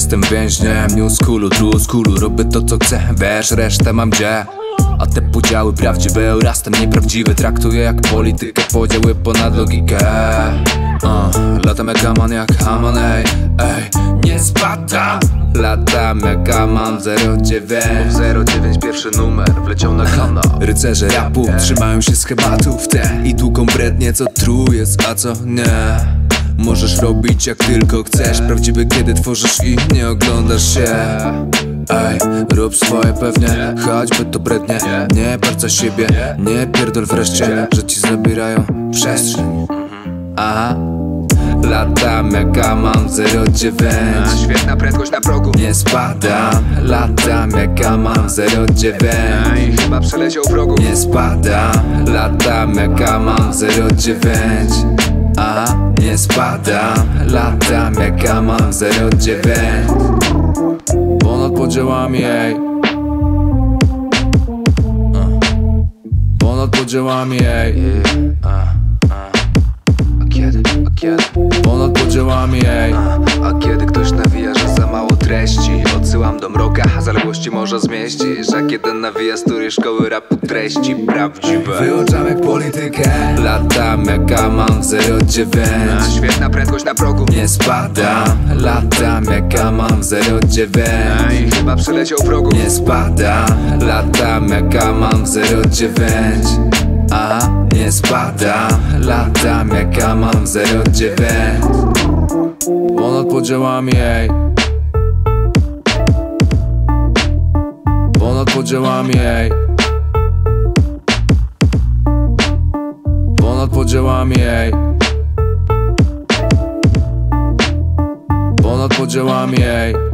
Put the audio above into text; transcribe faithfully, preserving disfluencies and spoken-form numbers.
jestem więźniem new schoolu, true schoolu. Robię to co chcę, wiesz, resztę mam gdzie. A te podziały prawdziwe oraz ten nieprawdziwy traktuję jak politykę, podziały ponad logikę. uh, Latam jak Aman, jak Haman, ej, ej, nie spadam. Latam jak Aman zero dziewięć zero dziewięć, pierwszy numer wleciał na kanał. Rycerze rapu trzymają się schematów te i długą brednie co true jest, a co nie. Możesz robić jak tylko chcesz, prawdziwy kiedy tworzysz i nie oglądasz się. Ej, rób swoje pewnie, choćby to brednie. Nie bardzo siebie, nie pierdol wreszcie, że ci zabierają przestrzeń. Aha. Latam jak Aman zero dziewięć, świetna prędkość na progu, nie spadam. Latam jak Aman zero dziewięć, chyba przeleciał progu, nie spadam. Latam jak Aman zero dziewięć, aha, nie spadam. Latam jak Aman zero dziewięć, ponad podziałami, ej. Ponad podziałami, ej. A kiedy, a kiedy? Ponad podziałami, ej. A kiedy ktoś nawija, że za mało treści, odsyłam do mroka, zaległości może zmieścisz. A kiedy nawija studiuj szkoły rapu treści prawdziwe, wyłączam jak politykę. Latam jak Aman zero dziewięć, świetna prędkość na progu, nie spadam. Latam jak Aman zero dziewięć, chyba przeleciał progu, nie spadam. Latam jak Aman zero dziewięć, aha, nie spadam. Latam jak Aman zero dziewięć, ponad podziałami, ej. Ponad podziałami, ej. Ponad podziałami, ej. Ponad podziałami, ej.